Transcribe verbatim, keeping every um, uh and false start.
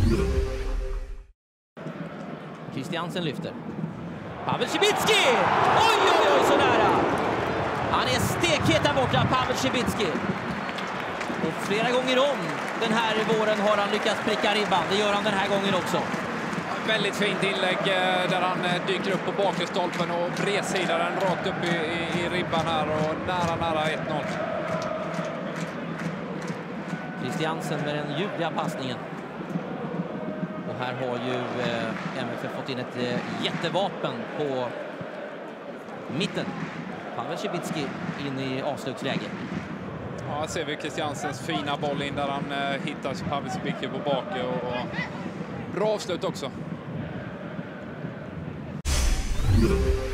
Christiansen lyfter. Pavel Cibicki! Oj, oj, oj, så nära! Han är stekhet där borta, Pavel Cibicki. Och flera gånger om den här våren har han lyckats pricka ribban. Det gör han den här gången också. Väldigt fint inlägg där han dyker upp på bakre stolpen och bredsidar den rakt upp i, i, i ribban här och nära, nära ett noll. Christiansen med den ljuvliga passningen. Och här har ju eh, M F F fått in ett eh, jättevapen på mitten. Pavel Cibicki in i avslutsläge. Ja, här ser vi Christiansens fina boll in där han eh, hittar Pavel Cibicki på bak och, och bra avslut också. Yeah.